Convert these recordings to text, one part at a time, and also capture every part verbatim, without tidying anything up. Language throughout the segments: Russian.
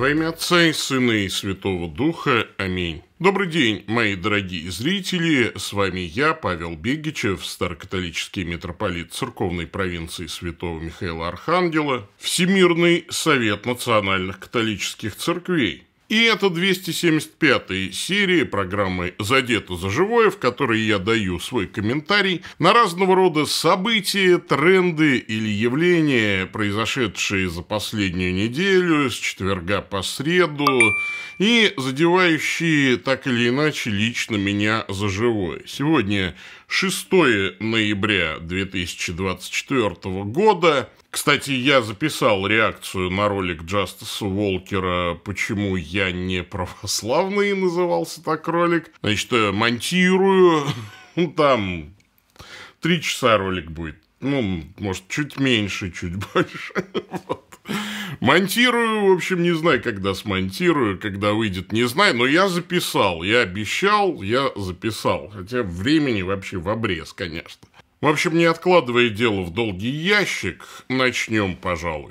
Во имя Отца и Сына и Святого Духа. Аминь. Добрый день, мои дорогие зрители. С вами я, Павел Бегичев, старокатолический митрополит церковной провинции Святого Михаила Архангела, Всемирный совет национальных католических церквей. И это двести семьдесят пятая серия программы «Задето за живое», в которой я даю свой комментарий на разного рода события, тренды или явления, произошедшие за последнюю неделю, с четверга по среду, и задевающие так или иначе лично меня за живое. Сегодня шестое ноября две тысячи двадцать четвёртого года. Кстати, я записал реакцию на ролик Джастиса Уолкера «Почему я не православный» назывался так ролик. Значит, монтирую, ну, там три часа ролик будет. Ну, может, чуть меньше, чуть больше. Вот. Монтирую, в общем, не знаю, когда смонтирую, когда выйдет, не знаю, но я записал, я обещал, я записал. Хотя времени вообще в обрез, конечно. В общем, не откладывая дело в долгий ящик, начнем, пожалуй.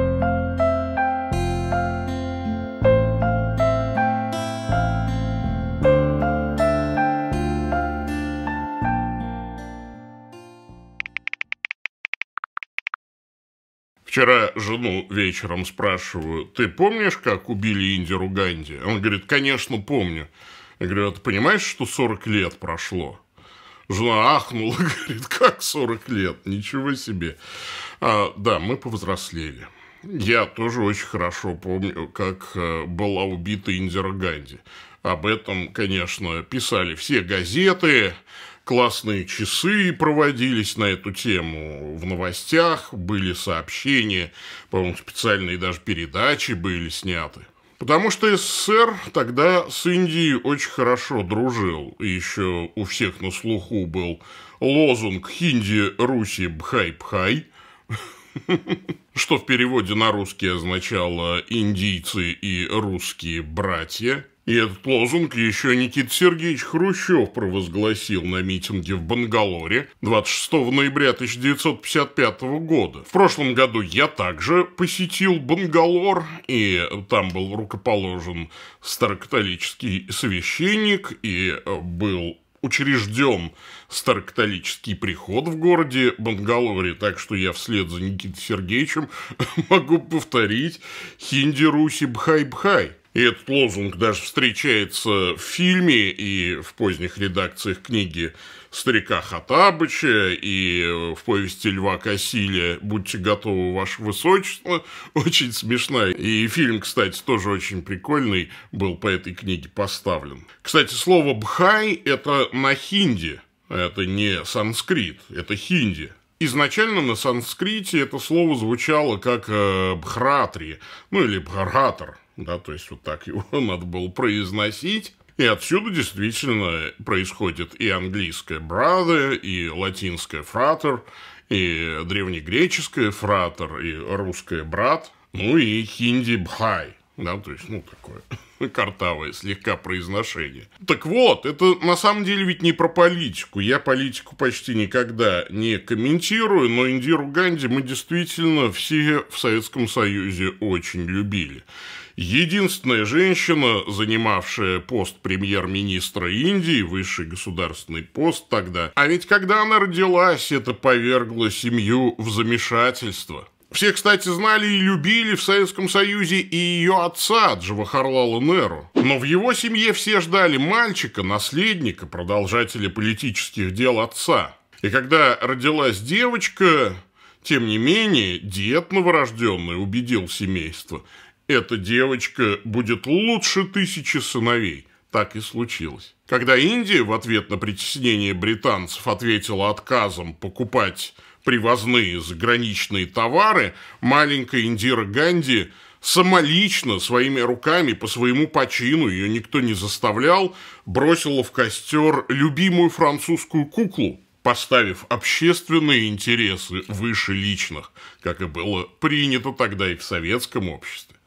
Вчера жену вечером спрашиваю: ты помнишь, как убили Индиру Ганди? Он говорит: конечно, помню. Я говорю: а ты понимаешь, что сорок лет прошло? Жена ахнула, говорит: как сорок лет? Ничего себе. А, да, мы повзрослели. Я тоже очень хорошо помню, как была убита Индира Ганди. Об этом, конечно, писали все газеты, классные часы проводились на эту тему в новостях, были сообщения, по-моему, специальные даже передачи были сняты. Потому что СССР тогда с Индией очень хорошо дружил. И еще у всех на слуху был лозунг «Хинди, Руси, Бхай-Бхай», что в переводе на русский означало «индийцы и русские братья». И этот лозунг еще Никита Сергеевич Хрущев провозгласил на митинге в Бангалоре двадцать шестого ноября тысяча девятьсот пятьдесят пятого года. В прошлом году я также посетил Бангалор, и там был рукоположен старокатолический священник, и был учрежден старокатолический приход в городе Бангалоре, так что я вслед за Никитой Сергеевичем могу повторить «Хинди, Руси, Бхай-Бхай». И этот лозунг даже встречается в фильме и в поздних редакциях книги старика Хаттабыча и в повести Льва Косиля «Будьте готовы, ваше высочество». Очень смешная. И фильм, кстати, тоже очень прикольный, был по этой книге поставлен. Кстати, слово «бхай» — это на хинди, это не санскрит, это хинди. Изначально на санскрите это слово звучало как «бхратри», ну или «бхаратор». Да, то есть вот так его надо было произносить. И отсюда действительно происходит и английское brother, и латинское frater, и древнегреческое frater, и русское брат, ну и хинди бхай. Да, то есть, ну, такое картавое слегка произношение. Так вот, это на самом деле ведь не про политику. Я политику почти никогда не комментирую, но Индиру Ганди мы действительно все в Советском Союзе очень любили. Единственная женщина, занимавшая пост премьер-министра Индии, высший государственный пост тогда. А ведь когда она родилась, это повергло семью в замешательство. Все, кстати, знали и любили в Советском Союзе и ее отца, Джавахарлала Неру. Но в его семье все ждали мальчика, наследника, продолжателя политических дел отца. И когда родилась девочка, тем не менее, дед новорожденный убедил семейство: эта девочка будет лучше тысячи сыновей. Так и случилось. Когда Индия в ответ на притеснение британцев ответила отказом покупать привозные заграничные товары, маленькая Индира Ганди самолично, своими руками, по своему почину, ее никто не заставлял, бросила в костер любимую французскую куклу, поставив общественные интересы выше личных, как и было принято тогда и в советском обществе.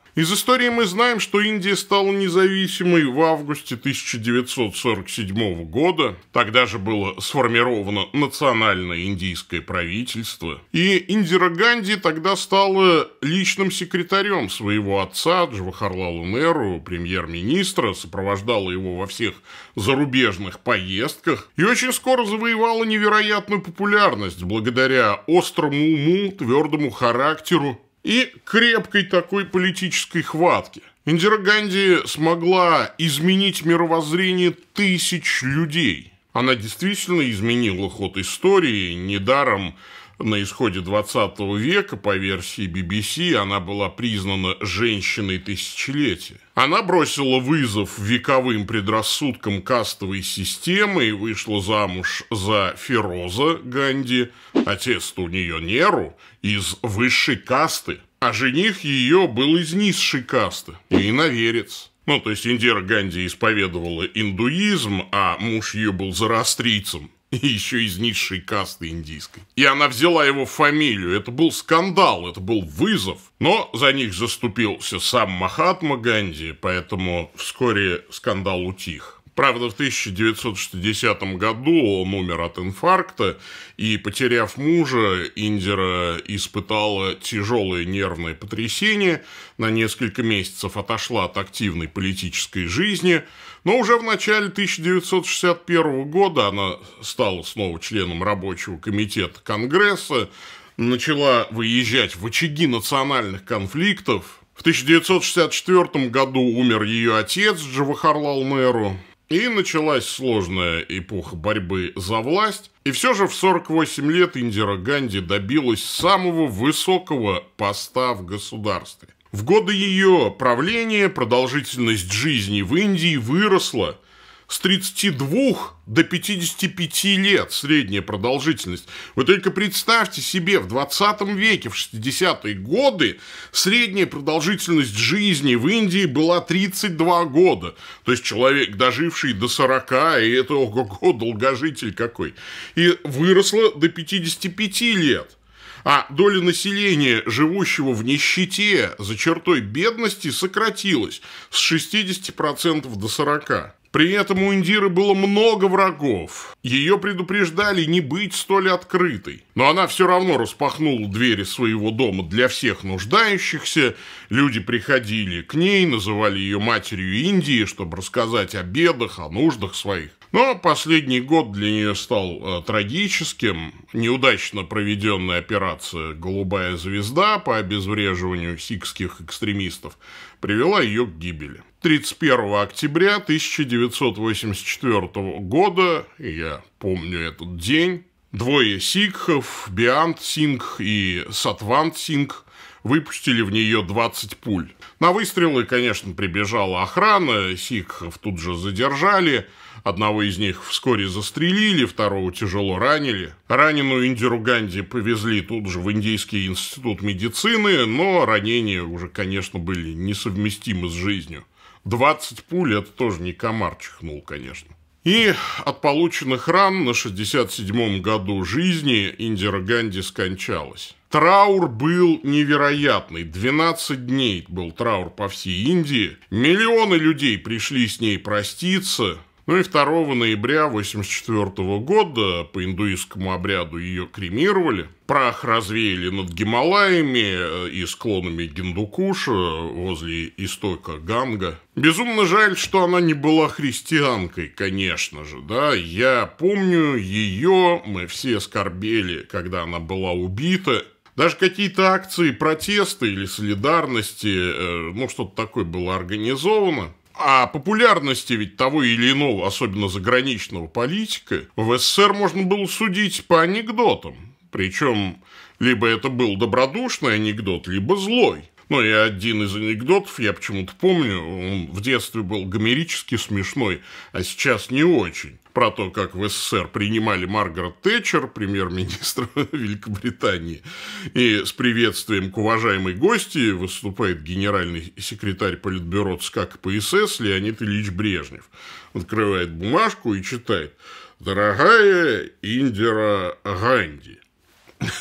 Из истории мы знаем, что Индия стала независимой в августе тысяча девятьсот сорок седьмого года. Тогда же было сформировано национальное индийское правительство. И Индира Ганди тогда стала личным секретарем своего отца Джавахарлала Неру, премьер-министра, сопровождала его во всех зарубежных поездках и очень скоро завоевала невероятную популярность благодаря острому уму, твердому характеру и крепкой такой политической хватке. Индира Ганди смогла изменить мировоззрение тысяч людей. Она действительно изменила ход истории. Недаром на исходе двадцатого века, по версии би би си, она была признана женщиной тысячелетия. Она бросила вызов вековым предрассудкам кастовой системы и вышла замуж за Фероза Ганди, отец-то у нее Неру, из высшей касты, а жених ее был из низшей касты, и иноверец. Ну, то есть Индира Ганди исповедовала индуизм, а муж ее был зороастрийцем, и еще из низшей касты индийской. И она взяла его фамилию. Это был скандал, это был вызов. Но за них заступился сам Махатма Ганди, поэтому вскоре скандал утих. Правда, в тысяча девятьсот шестидесятом году он умер от инфаркта, и, потеряв мужа, Индира испытала тяжелое нервное потрясение, на несколько месяцев отошла от активной политической жизни, но уже в начале тысяча девятьсот шестьдесят первого года она стала снова членом рабочего комитета Конгресса, начала выезжать в очаги национальных конфликтов. В тысяча девятьсот шестьдесят четвёртом году умер ее отец Джавахарлал Неру, и началась сложная эпоха борьбы за власть. И все же в сорок восемь лет Индира Ганди добилась самого высокого поста в государстве. В годы ее правления продолжительность жизни в Индии выросла с тридцати двух до пятидесяти пяти лет, средняя продолжительность. Вы только представьте себе, в двадцатом веке, в шестидесятые годы, средняя продолжительность жизни в Индии была тридцать два года. То есть человек, доживший до сорока, и это, ого-го, долгожитель какой. И выросла до пятидесяти пяти лет. А доля населения, живущего в нищете, за чертой бедности, сократилась с шестидесяти процентов до сорока процентов. При этом у Индиры было много врагов. Ее предупреждали не быть столь открытой. Но она все равно распахнула двери своего дома для всех нуждающихся. Люди приходили к ней, называли ее матерью Индии, чтобы рассказать о бедах, о нуждах своих. Но последний год для нее стал э, трагическим. Неудачно проведенная операция «Голубая звезда» по обезвреживанию сикхских экстремистов привела ее к гибели. тридцать первого октября тысяча девятьсот восемьдесят четвёртого года, я помню этот день, двое сикхов, Биант Сингх и Сатвант Сингх, выпустили в нее двадцать пуль. На выстрелы, конечно, прибежала охрана, сикхов тут же задержали, одного из них вскоре застрелили, второго тяжело ранили. Раненую Индиру Ганди повезли тут же в Индийский институт медицины, но ранения уже, конечно, были несовместимы с жизнью. двадцать пуль – это тоже не комар чихнул, конечно. И от полученных ран на шестьдесят седьмом году жизни Индира Ганди скончалась. Траур был невероятный. двенадцать дней был траур по всей Индии. Миллионы людей пришли с ней проститься. Ну и второго ноября тысяча девятьсот восемьдесят четвёртого года по индуистскому обряду ее кремировали. Прах развеяли над Гималаями и склонами Гиндукуша возле истока Ганга. Безумно жаль, что она не была христианкой, конечно же, да. Я помню ее, мы все скорбели, когда она была убита. Даже какие-то акции протеста или солидарности, ну, что-то такое было организовано. А популярности ведь того или иного, особенно заграничного политика, в СССР можно было судить по анекдотам. Причем, либо это был добродушный анекдот, либо злой. Ну, и один из анекдотов, я почему-то помню, он в детстве был гомерически смешной, а сейчас не очень. Про то, как в СССР принимали Маргарет Тэтчер, премьер-министр Великобритании, и с приветствием к уважаемой гости выступает генеральный секретарь Политбюро ЦК КПСС Леонид Ильич Брежнев. Открывает бумажку и читает: «Дорогая Индира Ганди».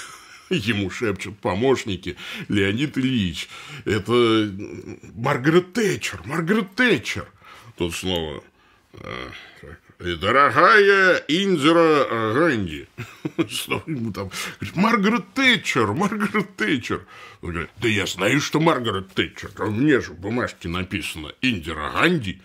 Ему шепчут помощники: Леонид Ильич, это Маргарет Тэтчер, Маргарет Тэтчер. Тут снова: дорогая Индира Ганди. Что ему там? Говорит: Маргарет Тэтчер, Маргарет Тэтчер. Он говорит: да я знаю, что Маргарет Тэтчер. А мне же в бумажке написано Индира Ганди.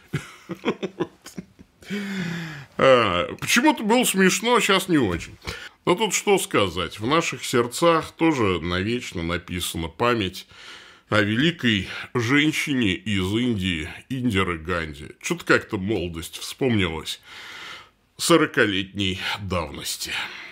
А, почему-то было смешно, сейчас не очень. Но тут что сказать, в наших сердцах тоже навечно написана память о великой женщине из Индии, Индире Ганди. Что-то как-то молодость вспомнилась сорокалетней давности.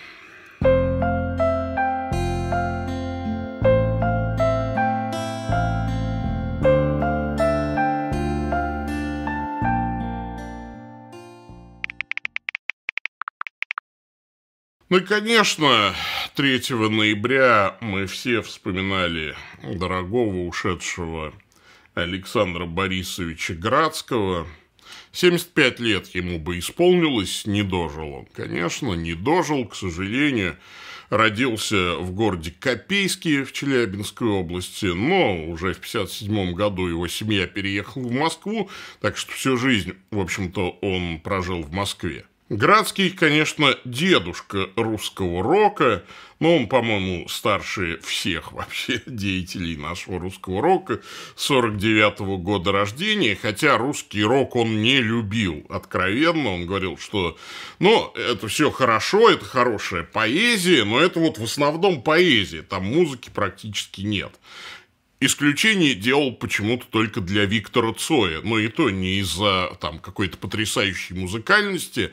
Ну и, конечно, третьего ноября мы все вспоминали дорогого ушедшего Александра Борисовича Градского. семьдесят пять лет ему бы исполнилось, не дожил он. Конечно, не дожил, к сожалению. Родился в городе Копейске в Челябинской области, но уже в пятьдесят седьмом году его семья переехала в Москву, так что всю жизнь, в общем-то, он прожил в Москве. Градский, конечно, дедушка русского рока, но он, по-моему, старше всех вообще деятелей нашего русского рока, сорок девятого года рождения, хотя русский рок он не любил откровенно, он говорил, что, ну, это все хорошо, это хорошая поэзия, но это вот в основном поэзия, там музыки практически нет. Исключение делал почему-то только для Виктора Цоя, но и то не из-за там какой-то потрясающей музыкальности,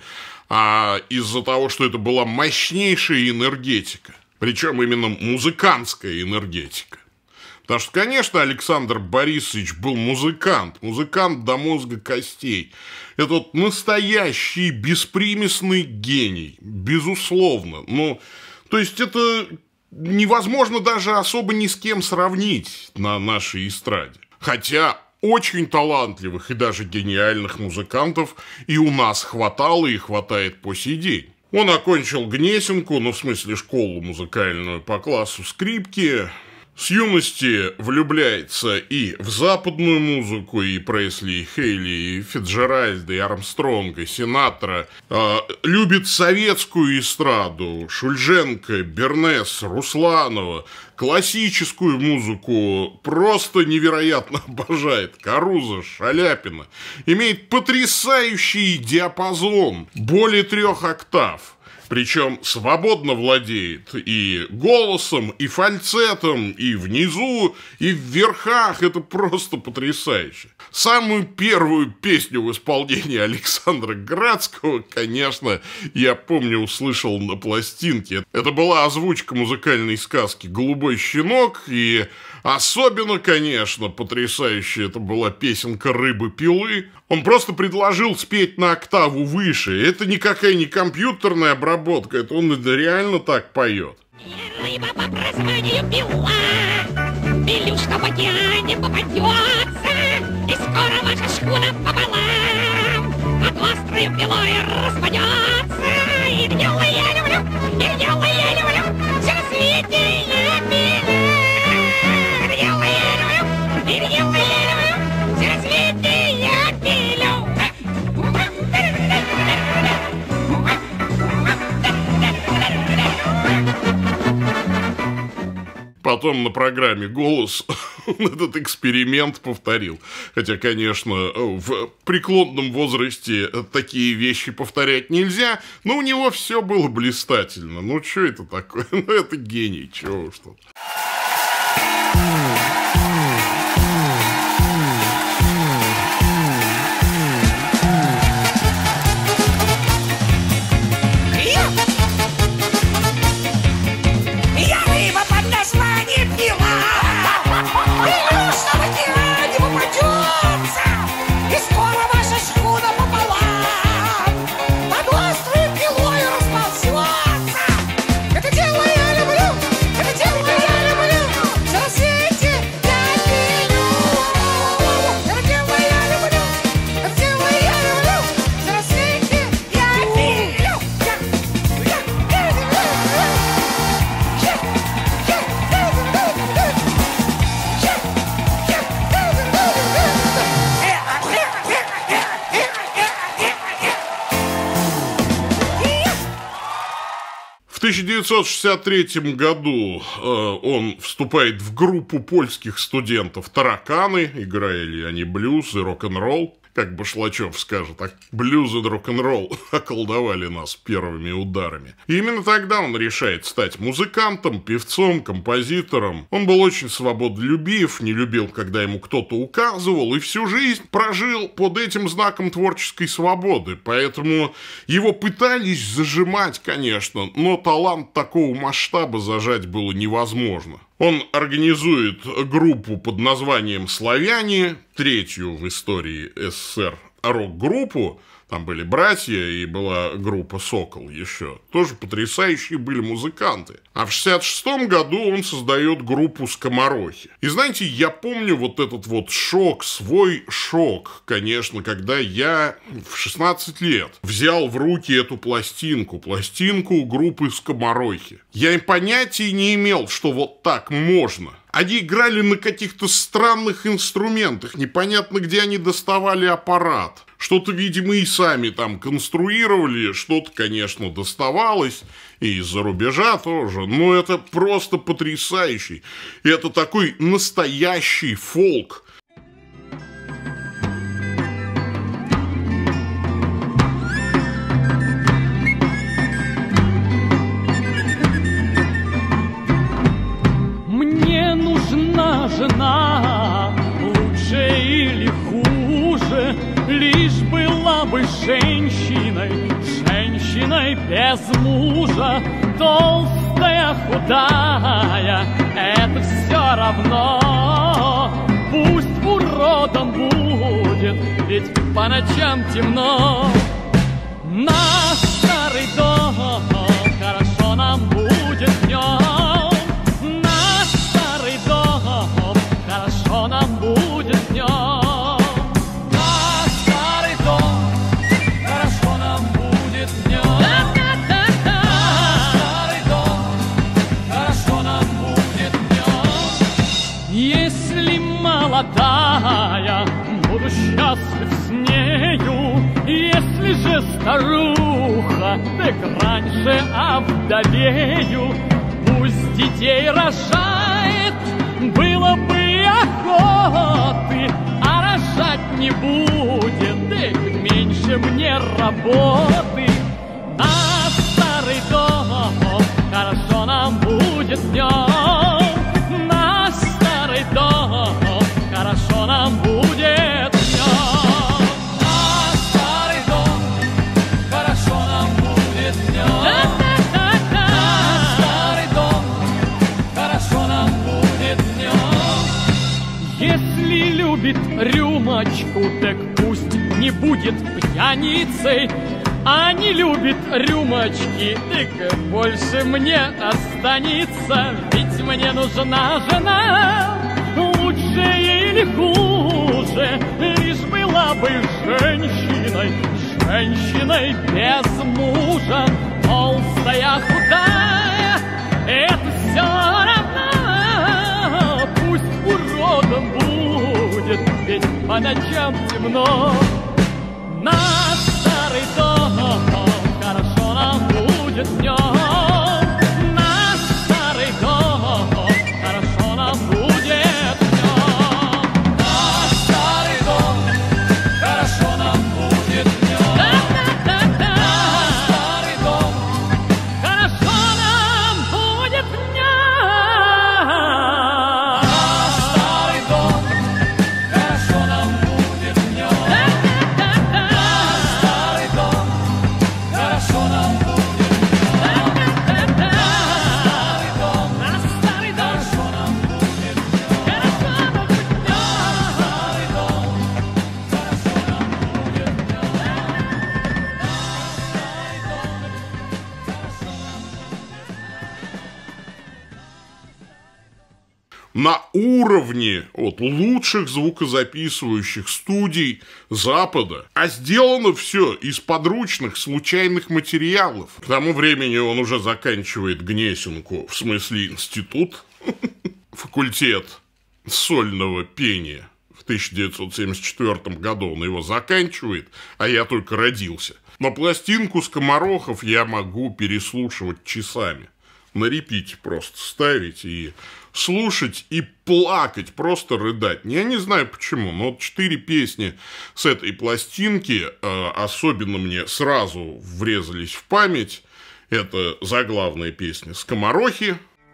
а из-за того, что это была мощнейшая энергетика, причем именно музыкантская энергетика. Потому что, конечно, Александр Борисович был музыкант, музыкант до мозга костей. Это вот настоящий беспримесный гений, безусловно. Ну, то есть это невозможно даже особо ни с кем сравнить на нашей эстраде. Хотя очень талантливых и даже гениальных музыкантов и у нас хватало и хватает по сей день. Он окончил Гнесинку, ну в смысле школу музыкальную по классу скрипки. С юности влюбляется и в западную музыку, и Пресли, и Хейли, и Фицджеральда, и Армстронга, и Синатра. Э, любит советскую эстраду, Шульженко, Бернес, Русланова. Классическую музыку просто невероятно обожает. Каруза, Шаляпина. Имеет потрясающий диапазон, более трех октав. Причем свободно владеет и голосом, и фальцетом, и внизу, и в верхах. Это просто потрясающе. Самую первую песню в исполнении Александра Градского, конечно, я помню, услышал на пластинке. Это была озвучка музыкальной сказки «Голубой щенок», и особенно, конечно, потрясающе это была песенка «Рыбы-пилы». Он просто предложил спеть на октаву выше. Это никакая не компьютерная обработка, это он реально так поет. Рыба по прозванию пила, пилюшка в океане попадется, и скоро ваша шхуна пополам от острой пилой распадется. И дело я люблю, и дело я люблю, все на свете я пилю. И дело я люблю, и дело я люблю, все на свете я пилю. Потом на программе «Голос» он этот эксперимент повторил. Хотя, конечно, в преклонном возрасте такие вещи повторять нельзя, но у него все было блистательно. Ну, что это такое? Ну, это гений, чего уж тут. Это дело я люблю, это дело я люблю, все на свете В тысяча девятьсот шестьдесят третьем году э, он вступает в группу польских студентов «Тараканы», играли они блюз и рок-н-ролл. Как Башлачев скажет, а блюз и рок-н-ролл околдовали нас первыми ударами. И именно тогда он решает стать музыкантом, певцом, композитором. Он был очень свободолюбив, не любил, когда ему кто-то указывал, и всю жизнь прожил под этим знаком творческой свободы. Поэтому его пытались зажимать, конечно, но талант такого масштаба зажать было невозможно. Он организует группу под названием «Славяне», третью в истории СССР рок-группу. Там были братья и была группа «Сокол» еще. Тоже потрясающие были музыканты. А в шестьдесят шестом году он создает группу «Скоморохи». И знаете, я помню вот этот вот шок, свой шок, конечно, когда я в шестнадцать лет взял в руки эту пластинку, пластинку группы «Скоморохи». Я и понятия не имел, что вот так можно. Они играли на каких-то странных инструментах, непонятно, где они доставали аппарат. Что-то, видимо, и сами там конструировали, что-то, конечно, доставалось, и из-за рубежа тоже, но это просто потрясающий. И это такой настоящий фолк. Жена лучше или хуже, лишь была бы женщиной, женщиной без мужа, толстая, худая, это все равно. Пусть уродом будет, ведь по ночам темно. Наш старый дом, хорошо нам будет днем. Хорошо нам будет днем. Наш старый дом, хорошо нам будет днем. Наш старый дом, хорошо нам будет днем. Если молодая, буду счастлив с нею. Если же старуха, так раньше овдовею. Пусть детей рожает, было бы охоты, а рожать не будет, так меньше мне работы. Наш старый дом, хорошо нам будет днем. Наш старый дом, хорошо нам будет днем. Наш старый дом, хорошо нам будет днем. Наш старый дом, хорошо нам будет днем. Если любит рюмочку, так пусть не будет пьяницей. А не любит рюмочки, так больше мне останется. Ведь мне нужна жена, лучше или хуже, лишь была бы женщиной, женщиной без мужа. Толстая, худая, это все равно. Пусть уродом будет, ведь по ночам темно. Наш старый дом, хорошо нам будет днем. Наш старый дом, хорошо нам будет днем. Наш старый дом, хорошо нам будет днем. Наш старый дом, хорошо нам будет днем. Наш старый дом, хорошо нам будет днем. На уровне от лучших звукозаписывающих студий Запада. А сделано все из подручных случайных материалов. К тому времени он уже заканчивает Гнесинку, в смысле институт, факультет сольного пения в тысяча девятьсот семьдесят четвёртом году он его заканчивает, а я только родился. Но пластинку «Скоморохов» я могу переслушивать часами. На репите просто ставить и слушать, и плакать, просто рыдать. Я не знаю почему, но вот четыре песни с этой пластинки э, особенно мне сразу врезались в память. Это заглавная песня «Скоморохи».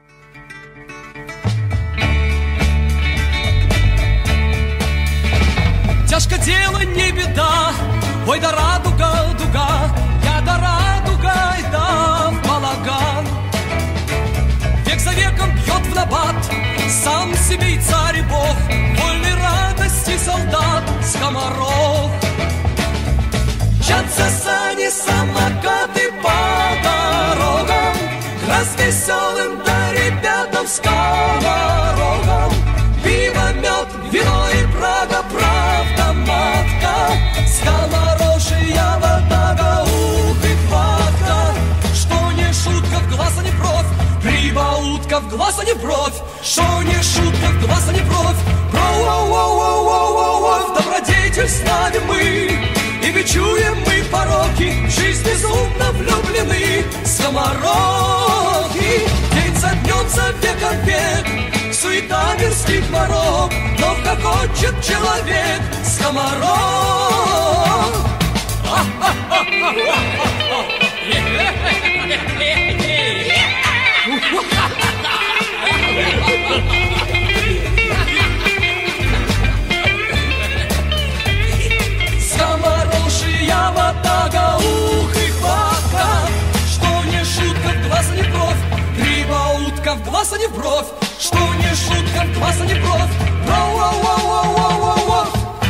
Тяжко дело, не беда, ой, да радуга, дуга, я да радуга, и да в балаган. Век за веком бьет в набат, сам себе и царь и бог, вольной радости солдат, скоморох. Мчатся сани, самокаты по дорогам, к развеселым да ребятам скоморохам. Пиво, мед, вино и Прага, правда, матка, скоморожья ватага, ух и хватка. Что не шутка, в глаз, а не бровь, прибаутка, в глаз, а не бровь. Что не шутка, в глаз, а не бровь, про-воу-воу-воу-воу-воу. В добродетель славим мы, и бичуем мы пороки, в жизнь безумно влюблены, скоморохи. День за днем, за веком век, суета мирских воров, но хохочет человек, скоморох. Скоморожья ватага, ух и хватка. Что не шутка, в глаз, а не бровь, прибаутка, в глаз, а не бровь. Что не шутка, в глаз, а не бровь, роу-воу-воу-воу-воу-воу-воу.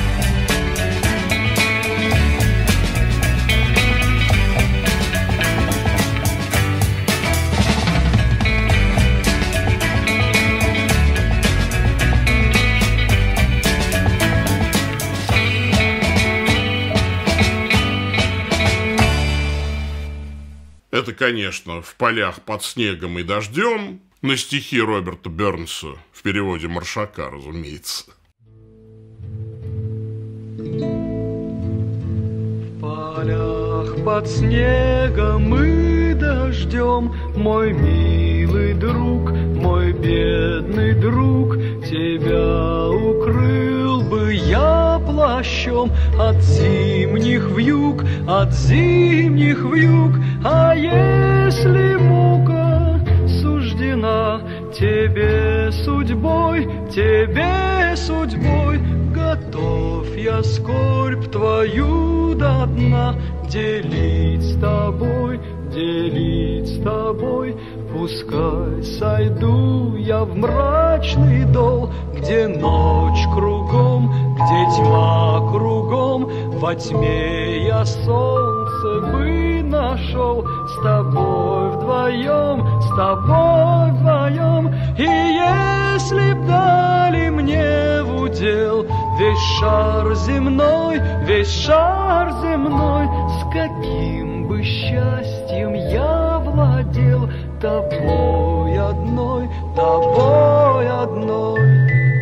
Это, конечно, «В полях под снегом и дождем», на стихи Роберта Бернса, в переводе Маршака, разумеется. В полях под снегом и дождем, мой милый друг, мой бедный друг, тебя укрыл бы я плащом от зимних вьюг, от зимних вьюг. А если мука суждена тебе судьбой, тебе судьбой, готов я скорбь твою до дна делить с тобой, делить с тобой. Пускай сойду я в мрачный дол, где ночь кругом, где тьма кругом, во тьме я солнце бы нашел, с тобой вдвоем, с тобой вдвоем. И если б дали мне в удел весь шар земной, весь шар земной, с каким бы счастьем я владел тобой одной, тобой одной.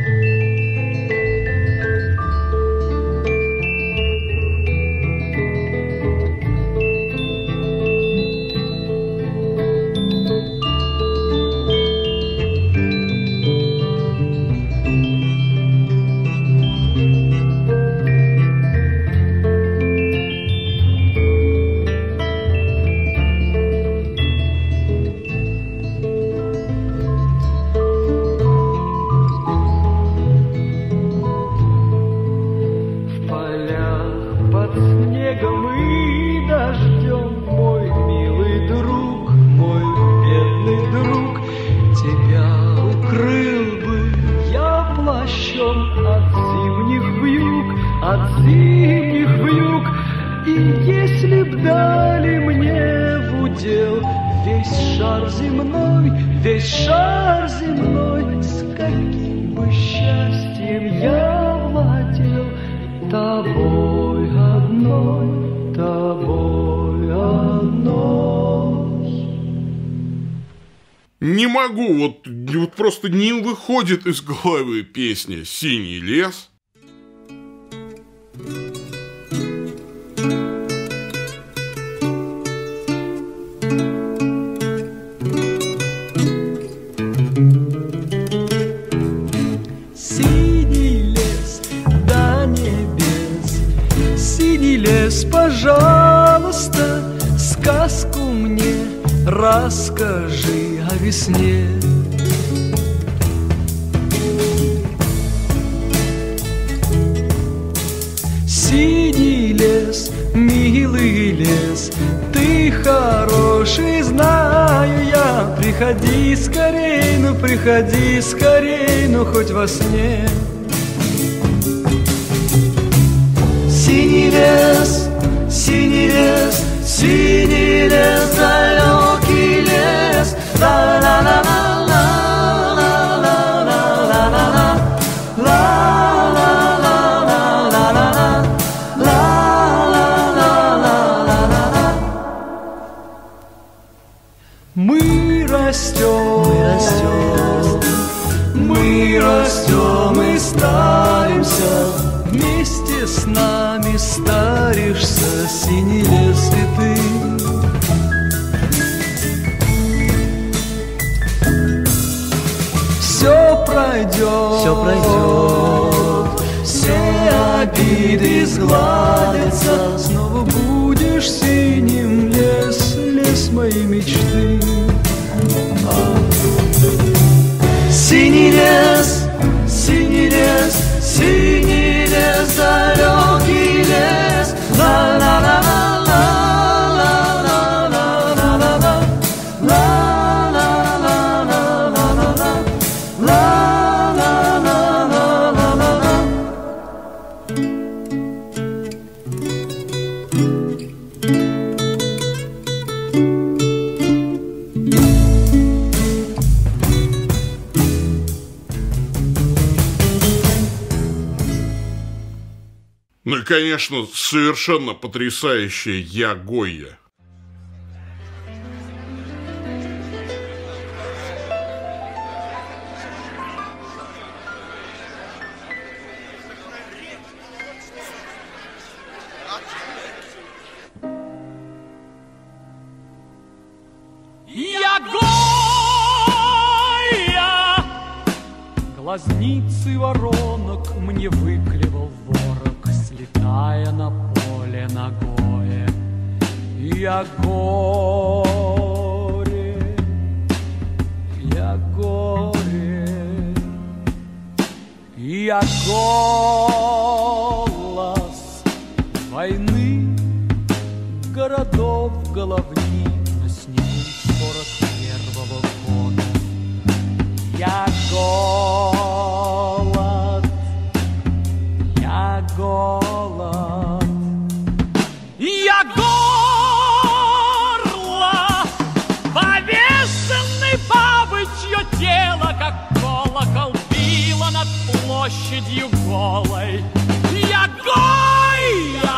Не могу, вот, вот просто не выходит из головы песня «Синий лес». лес, пожалуйста, сказку мне расскажи о весне. Синий лес, милый лес, ты хороший, знаю я. Приходи скорей, ну приходи скорей, ну хоть во сне. Синий лес, синий лес, синий лес, далекий лес, мы растем, мы растем, мы растем и старимся, вместе с нами старишься, синий лес и ты. Все пройдет, все пройдет, все обиды сгладятся, снова будешь синим лес, лес моей мечты. Синий лес, синий лес, синий лес, далекий лес, Ну и, конечно, совершенно потрясающая «Я Гойя». Я Гойя! Глазницы воронок мне выклевал ворог, слетая на поле ногое. Я горе, я горе, я голос войны городов головни на снегу сорок первого года. Я голод, я голод, я горло, повешенный бабы, чье тело, как колокол, било над площадью голой. Я Гойя!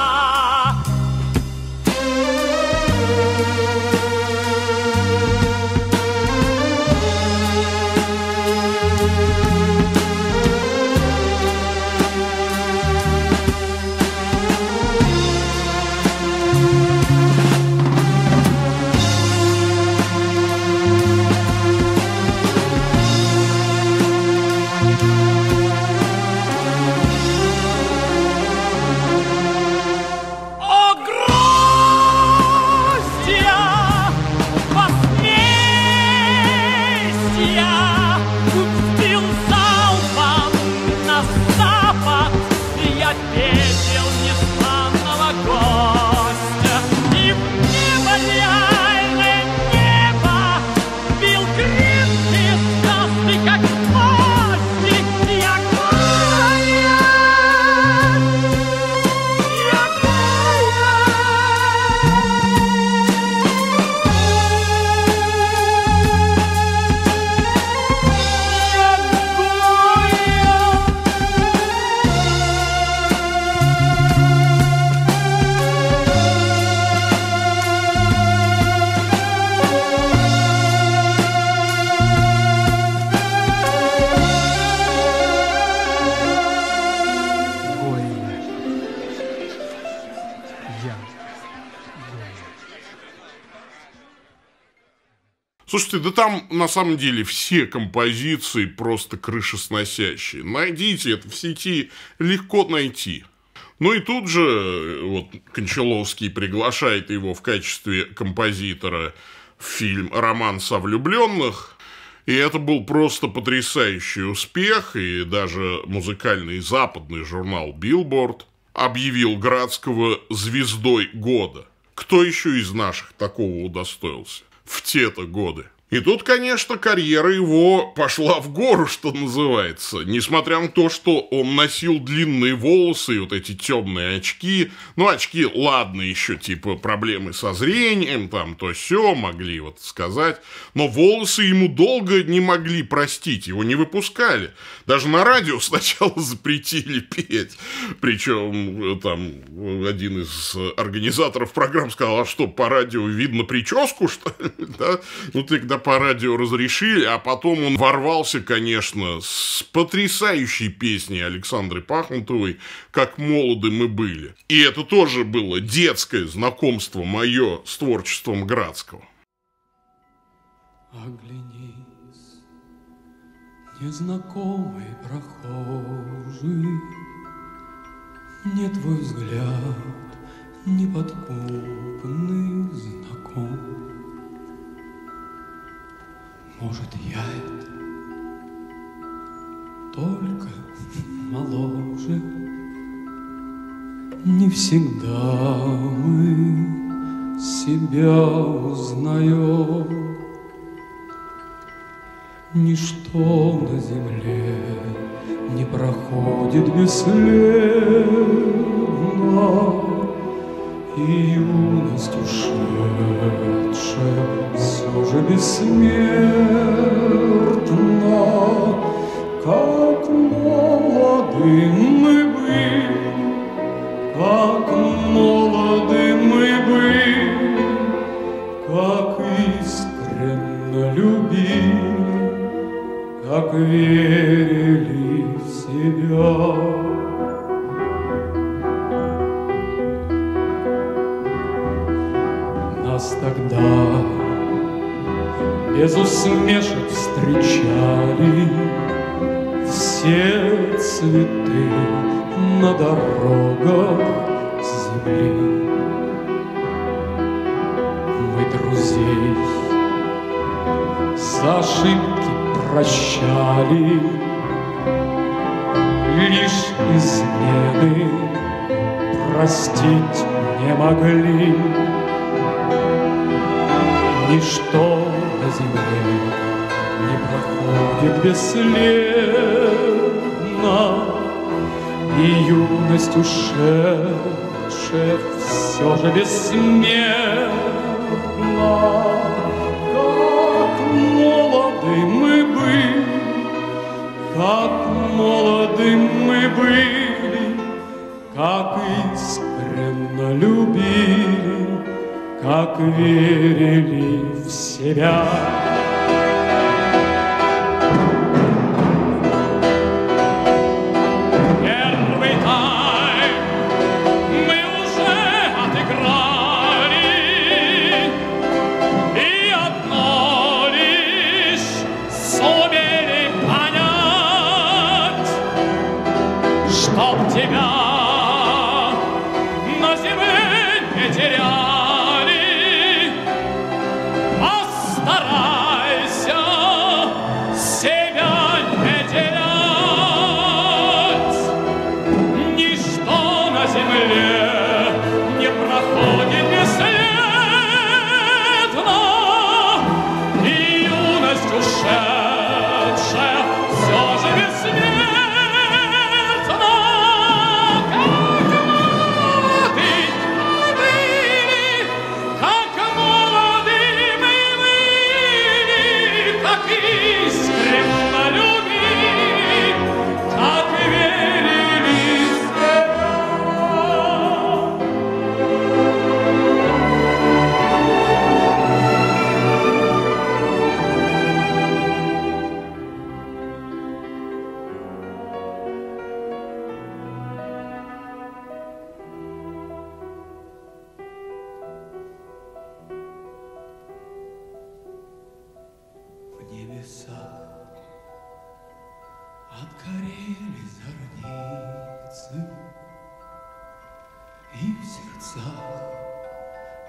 Слушайте, да там на самом деле все композиции просто крышесносящие. Найдите это в сети, легко найти. Ну и тут же вот Кончаловский приглашает его в качестве композитора в фильм «Романс о влюбленных». И это был просто потрясающий успех, и даже музыкальный западный журнал «Билборд» объявил Градского звездой года. Кто еще из наших такого удостоился в те-то годы? И тут, конечно, карьера его пошла в гору, что называется. Несмотря на то, что он носил длинные волосы и вот эти темные очки. Ну, очки, ладно, еще типа проблемы со зрением, там, то сё, могли вот сказать. Но волосы ему долго не могли простить, его не выпускали. Даже на радио сначала запретили петь. Причем там один из организаторов программ сказал: а что, по радио видно прическу, что ли? Да? Ну, тогда по радио разрешили, а потом он ворвался, конечно, с потрясающей песней Александры Пахмутовой «Как молоды мы были». И это тоже было детское знакомство мое с творчеством Градского. Оглянись, незнакомый прохожий, мне твой взгляд неподкупный знаком. Может, я это только моложе. Не всегда мы себя узнаем. Ничто на земле не проходит бесследно, и юность ушедшая все же бессмертна. Как молоды мы были, как молоды мы были, как искренно любили, как верили в себя. Нас тогда без усмешек встречали все цветы на дорогах земли. Мы друзей за ошибки прощали, лишь измены простить не могли. Ничто на земле не проходит бесследно, и юность ушедшая все же бессмертна. Как молоды мы были, как молоды мы были, как искренно любили, как верили в себя. Первый тайм мы уже отыграли, и одно лишь сумели понять, чтоб тебя на земле не терять.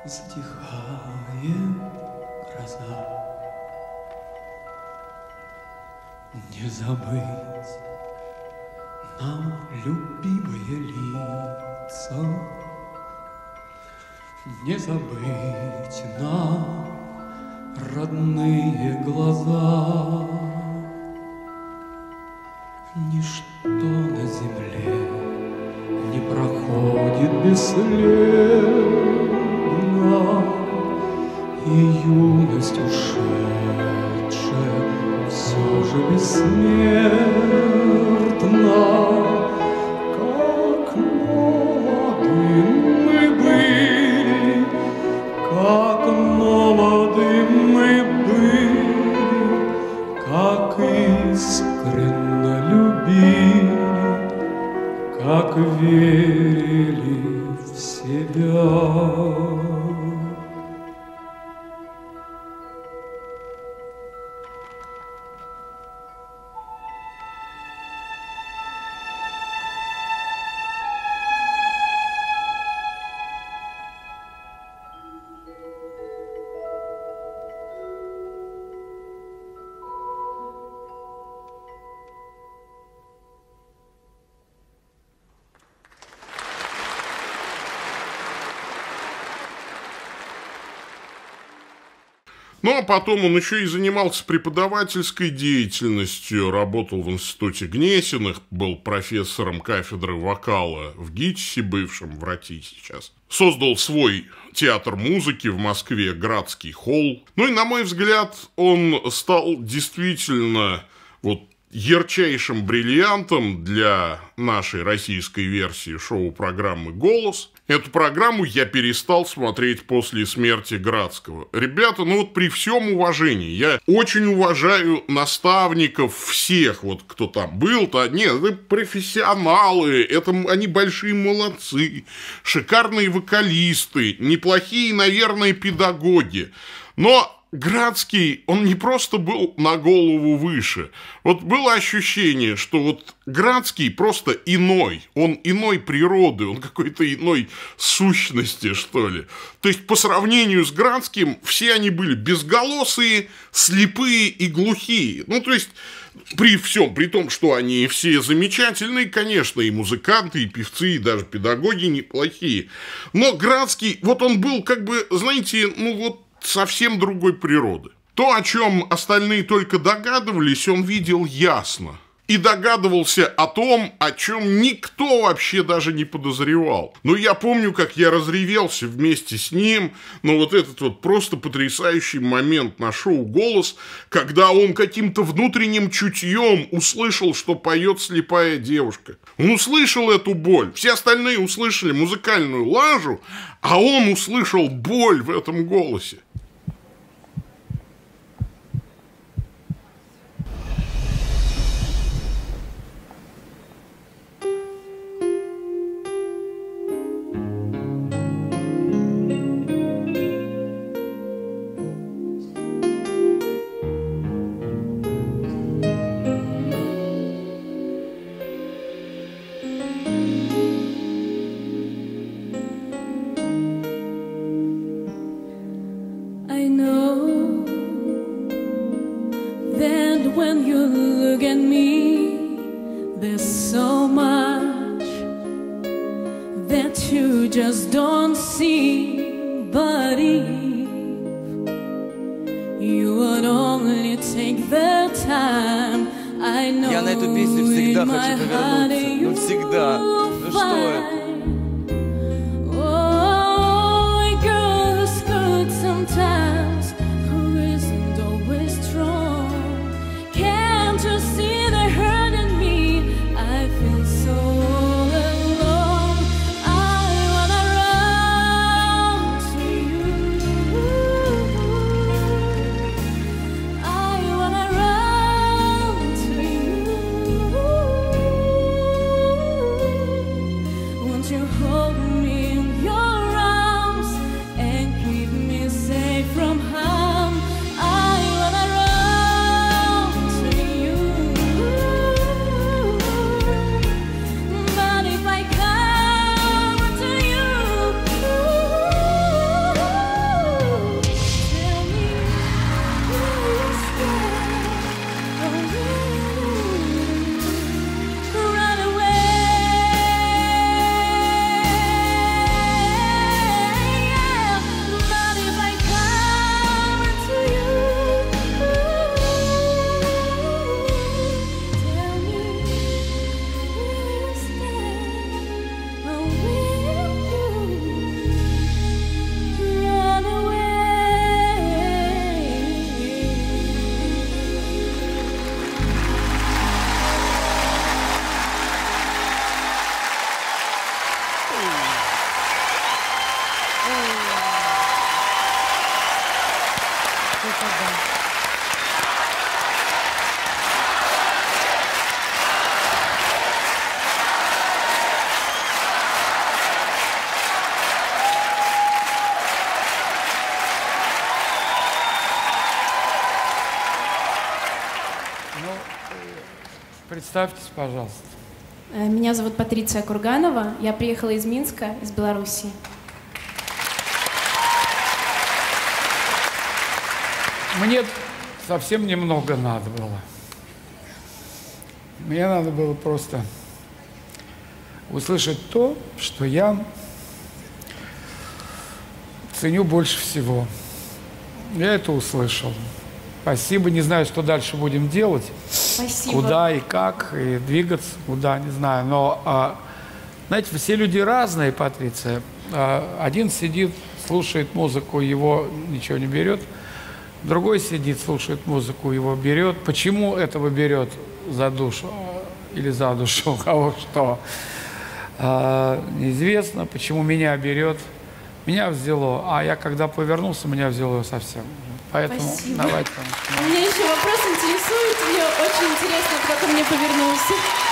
Затихает гроза. Не забыть нам любимые лица, не забыть нам родные глаза. Ничто на земле не проходит бесследно, и юность ушедшая все же бессмертна. Как молоды мы были, как молоды мы были, как искренно любили, как верили в себя. Ну, а потом он еще и занимался преподавательской деятельностью, работал в институте Гнесиных, был профессором кафедры вокала в ГИТИСе, бывшем, в РАТИ сейчас. Создал свой театр музыки в Москве, Градский холл. Ну и, на мой взгляд, он стал действительно вот ярчайшим бриллиантом для нашей российской версии шоу-программы «Голос». Эту программу я перестал смотреть после смерти Градского. Ребята, ну вот при всем уважении, я очень уважаю наставников всех, вот кто там был-то. Нет, это профессионалы, это они большие молодцы, шикарные вокалисты, неплохие, наверное, педагоги. Но Градский, он не просто был на голову выше. Вот было ощущение, что вот Градский просто иной. Он иной природы, он какой-то иной сущности, что ли. То есть, по сравнению с Градским, все они были безголосые, слепые и глухие. Ну, то есть, при всем, при том, что они все замечательные, конечно, и музыканты, и певцы, и даже педагоги неплохие. Но Градский, вот он был как бы, знаете, ну вот, совсем другой природы. То, о чем остальные только догадывались, он видел ясно. И догадывался о том, о чем никто вообще даже не подозревал. Но я помню, как я разревелся вместе с ним, но вот этот вот просто потрясающий момент на шоу «Голос», когда он каким-то внутренним чутьем услышал, что поет слепая девушка. Он услышал эту боль. Все остальные услышали музыкальную лажу, а он услышал боль в этом голосе. Я на эту песню всегда хочу повернуться. Ну всегда. Ну что это? When да. Представьтесь, пожалуйста. Меня зовут Патриция Курганова. Я приехала из Минска, из Беларуси. Мне совсем немного надо было. Мне надо было просто услышать то, что я ценю больше всего. Я это услышал. Спасибо. Не знаю, что дальше будем делать. Спасибо. Куда и как, и двигаться куда, не знаю. Но, а, знаете, все люди разные, Патриция. А, один сидит, слушает музыку, его ничего не берет. Другой сидит, слушает музыку, его берет. Почему этого берет за душу или за душу, у кого что, а, неизвестно. Почему меня берет. Меня взяло, а я когда повернулся, меня взяло совсем. Поэтому Спасибо. давайте. Меня еще вопрос интересует. Мне очень интересно, кто ко мне повернулся.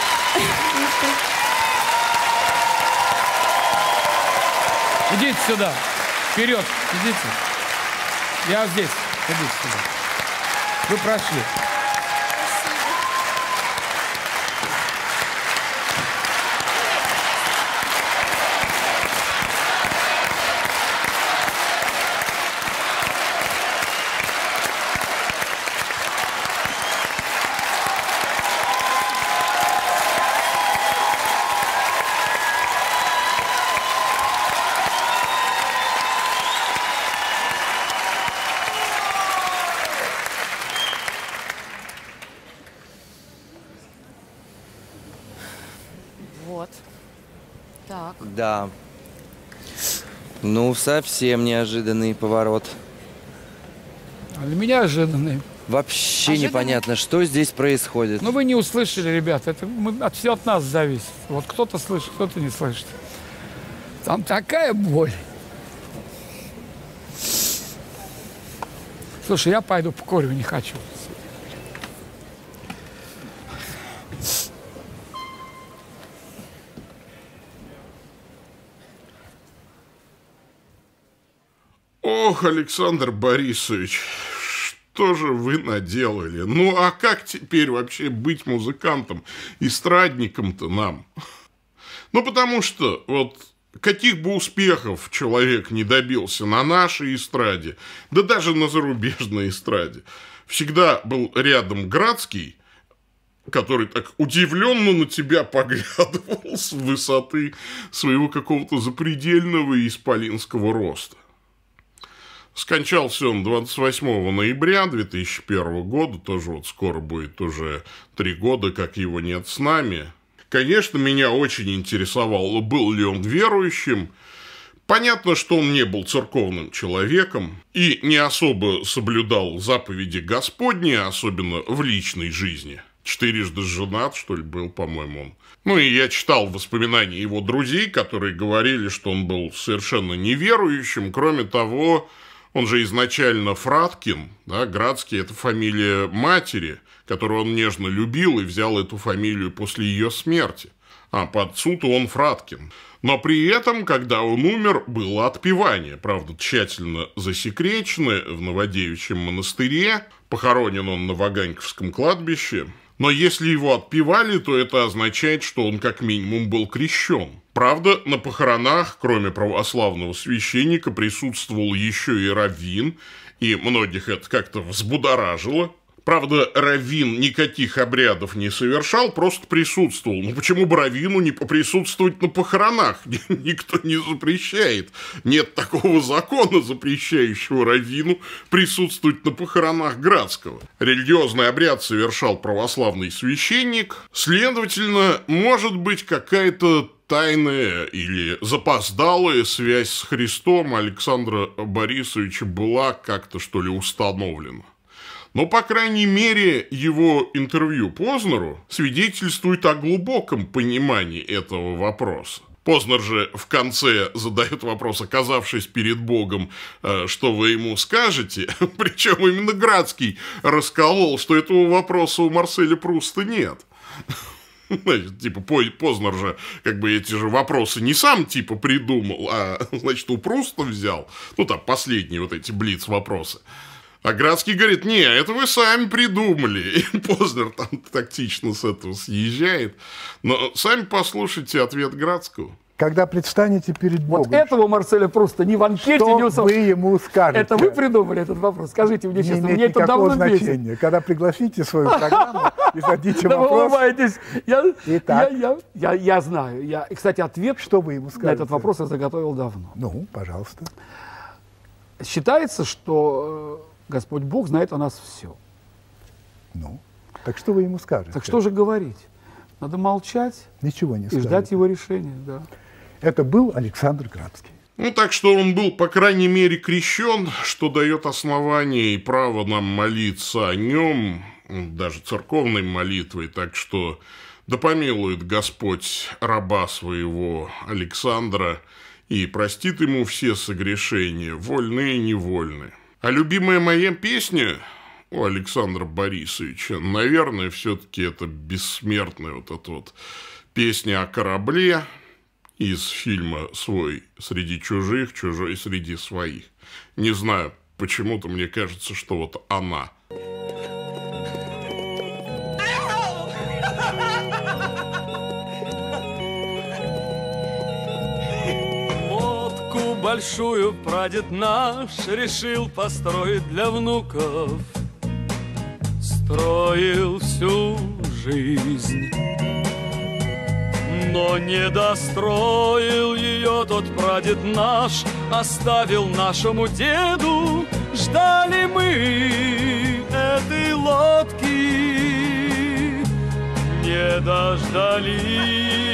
Идите сюда. Вперед. Идите. Я здесь. Идите сюда. Вы прошли. Вот. Так. Да. Ну, совсем неожиданный поворот. А для меня ожиданный. Вообще Ожиданный? непонятно, что здесь происходит. Но вы не услышали, ребят. Это мы, от, все от нас зависит. Вот кто-то слышит, кто-то не слышит. Там такая боль. Слушай, я пойду покурю, не хочу. Ох, Александр Борисович, что же вы наделали? Ну, а как теперь вообще быть музыкантом, эстрадником-то нам? Ну, потому что вот каких бы успехов человек не добился на нашей эстраде, да даже на зарубежной эстраде, всегда был рядом Градский, который так удивленно на тебя поглядывал с высоты своего какого-то запредельного исполинского роста. Скончался он двадцать восьмого ноября две тысячи первого года, тоже вот скоро будет уже три года, как его нет с нами. Конечно, меня очень интересовало, был ли он верующим. Понятно, что он не был церковным человеком и не особо соблюдал заповеди Господни, особенно в личной жизни. Четырежды женат, что ли, был, по-моему, он. Ну, и я читал воспоминания его друзей, которые говорили, что он был совершенно неверующим. Кроме того, он же изначально Фраткин, да, Градский – это фамилия матери, которую он нежно любил и взял эту фамилию после ее смерти. А по отцу-то он Фраткин. Но при этом, когда он умер, было отпевание, правда, тщательно засекречено в Новодевичьем монастыре. Похоронен он на Ваганьковском кладбище. Но если его отпевали, то это означает, что он как минимум был крещен. Правда, на похоронах, кроме православного священника, присутствовал еще и раввин, и многих это как-то взбудоражило. Правда, раввин никаких обрядов не совершал, просто присутствовал. Ну почему бы раввину не поприсутствовать на похоронах? Никто не запрещает. Нет такого закона, запрещающего раввину присутствовать на похоронах Градского. Религиозный обряд совершал православный священник. Следовательно, может быть какая-то тайная или запоздалая связь с Христом Александра Борисовича была как-то, что ли, установлена. Но, по крайней мере, его интервью Познеру свидетельствует о глубоком понимании этого вопроса. Познер же в конце задает вопрос, оказавшись перед Богом, что вы ему скажете, причем именно Градский расколол, что этого вопроса у Марселя Пруста нет. Значит, типа, Познер же, как бы, эти же вопросы не сам, типа, придумал, а, значит, у Пруста взял. Ну, там, последние вот эти блиц-вопросы. А Градский говорит, не, это вы сами придумали. И Познер там тактично с этого съезжает. Но сами послушайте ответ Градского. Когда предстанете перед Богом. Вот этого Марселя Пруста ни в анкете, что ни в... вы ему скажете? Это вы придумали этот вопрос? Скажите мне честно, мне это давно значения. бесит. Когда пригласите свою программу и зададите вопрос. Да вы улыбаетесь. Я, Итак. я, я, я, я знаю. Я, и, кстати, ответ что вы ему скажете? на этот вопрос я заготовил давно. Ну, пожалуйста. Считается, что Господь Бог знает о нас все. Ну, так что вы ему скажете? Так что же говорить? Надо молчать. Ничего не и скажете. ждать его решения, да. Это был Александр Градский. Ну, так что он был, по крайней мере, крещен, что дает основание и право нам молиться о нем, даже церковной молитвой. Так что да помилует Господь раба своего Александра и простит ему все согрешения, вольные и невольные. А любимая моя песня у Александра Борисовича, наверное, все-таки это бессмертная вот эта вот песня о корабле из фильма «Свой среди чужих, чужой среди своих». Не знаю, почему-то мне кажется, что вот она. Лодку большую прадед наш решил построить для внуков. Строил всю жизнь, но не достроил ее тот прадед наш, оставил нашему деду. Ждали мы этой лодки, не дождались.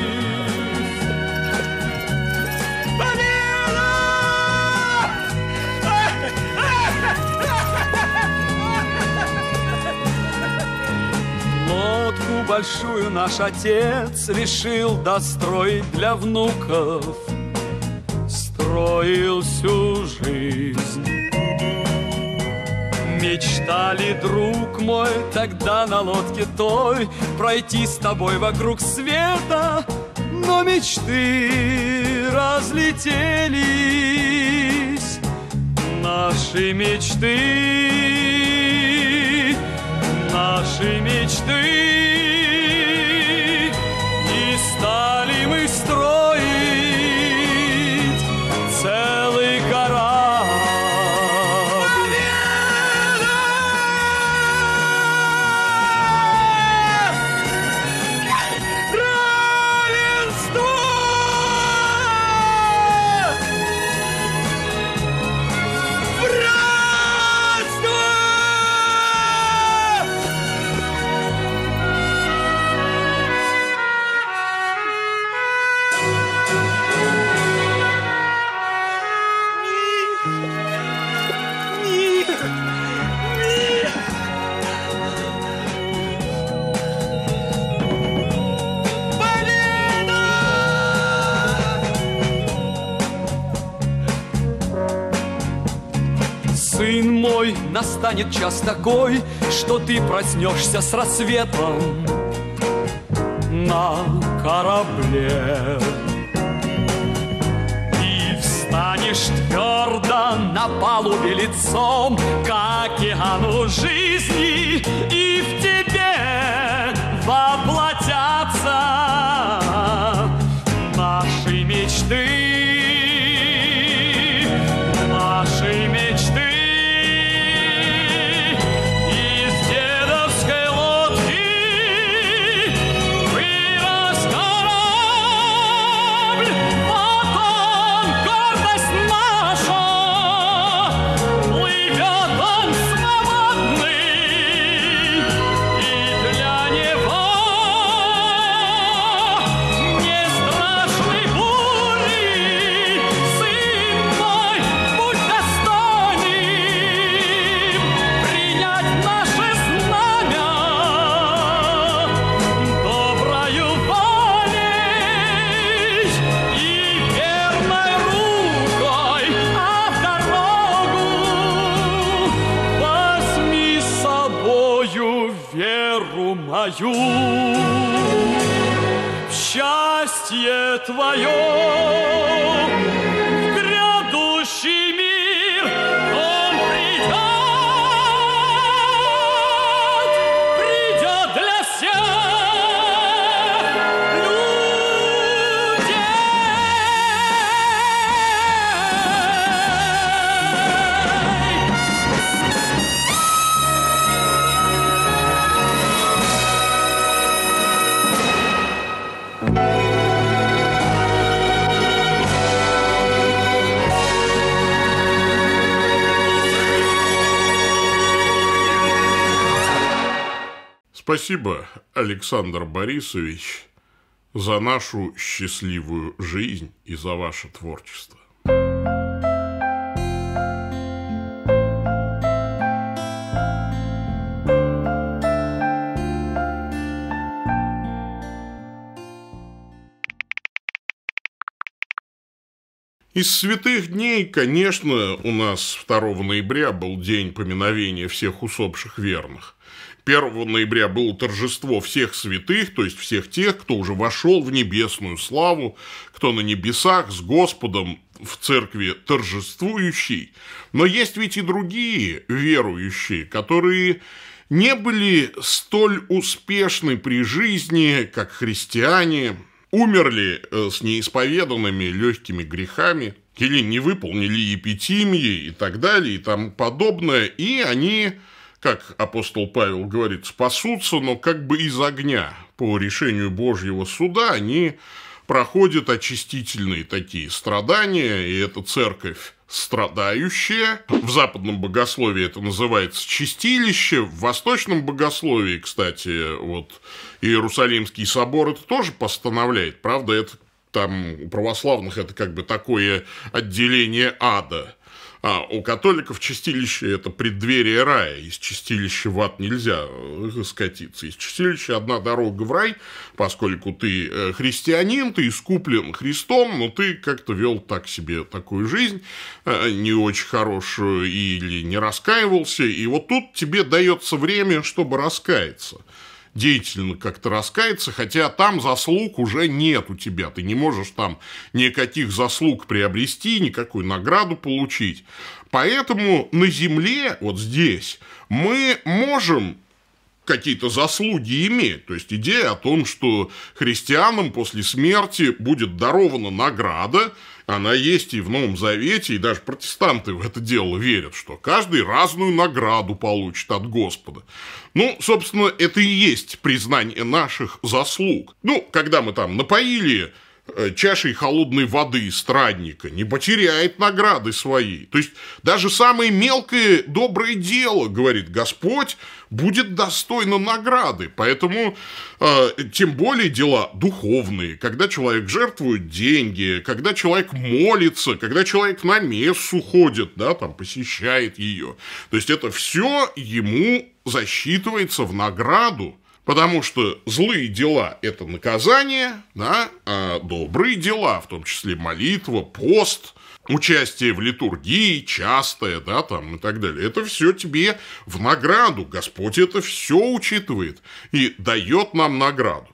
Лодку большую наш отец решил достроить для внуков. Строил всю жизнь. Мечтали, друг мой, тогда на лодке той пройти с тобой вокруг света, но мечты разлетелись, наши мечты, наши мечты, и стали мы строить целый корабль. Сын мой, настанет час такой, что ты проснешься с рассветом на корабле и встанешь твердо на палубе лицом к океану жизни, и в тебе воплотятся наши мечты, наши мечты. Свободный, и для него раю. Счастье твое в грядущий мир он придет, придет для всех людей. Спасибо, Александр Борисович, за нашу счастливую жизнь и за ваше творчество. Из святых дней, конечно, у нас второго ноября был день поминовения всех усопших верных. первого ноября было торжество всех святых, то есть всех тех, кто уже вошел в небесную славу, кто на небесах с Господом в церкви торжествующий. Но есть ведь и другие верующие, которые не были столь успешны при жизни, как христиане, умерли с неисповеданными легкими грехами, или не выполнили епитимии и так далее и тому подобное, и они, как апостол Павел говорит, спасутся, но как бы из огня. По решению Божьего суда они проходят очистительные такие страдания, и это церковь страдающая. В западном богословии это называется чистилище, в восточном богословии, кстати, вот Иерусалимский собор это тоже постановляет, правда, это там у православных это как бы такое отделение ада. А у католиков чистилище – это преддверие рая. Из чистилища в ад нельзя скатиться. Из чистилища одна дорога в рай, поскольку ты христианин, ты искуплен Христом, но ты как-то вел так себе такую жизнь, не очень хорошую, или не раскаивался, и вот тут тебе дается время, чтобы раскаяться. Деятельно как-то раскаяться, хотя там заслуг уже нет у тебя, ты не можешь там никаких заслуг приобрести, никакую награду получить. Поэтому на земле, вот здесь, мы можем какие-то заслуги иметь. То есть идея о том, что христианам после смерти будет дарована награда, она есть и в Новом Завете, и даже протестанты в это дело верят, что каждый разную награду получит от Господа. Ну, собственно, это и есть признание наших заслуг. Ну, когда мы там напоили чашей холодной воды страдника, не потеряет награды своей. То есть даже самое мелкое доброе дело, говорит Господь, будет достойно награды. Поэтому э, тем более дела духовные, когда человек жертвует деньги, когда человек молится, когда человек на мессу ходит, да, там посещает ее. То есть это все ему засчитывается в награду. Потому что злые дела – это наказание, да, а добрые дела, в том числе молитва, пост, участие в литургии, частое, да, там и так далее, это все тебе в награду. Господь это все учитывает и дает нам награду.